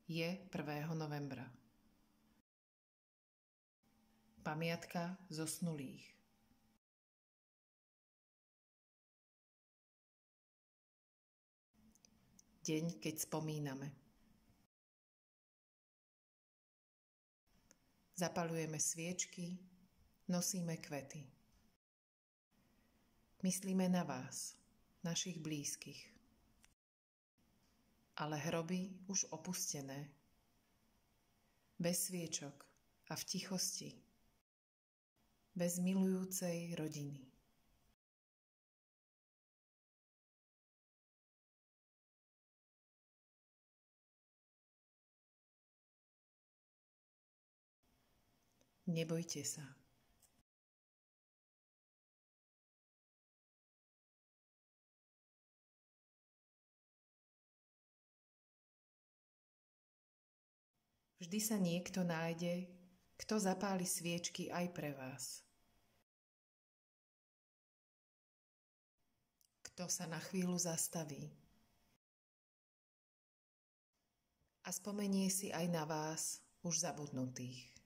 Je 1. novembra. Pamiatka zosnulých. Deň, keď spomíname. Zapaľujeme sviečky, nosíme kvety. Myslíme na vás, našich blízkych. Ale hroby už opustené. Bez sviečok a v tichosti. Bez milujúcej rodiny. Nebojte sa. Vždy sa niekto nájde, kto zapáli sviečky aj pre vás. Kto sa na chvíľu zastaví a spomenie si aj na vás, už zabudnutých.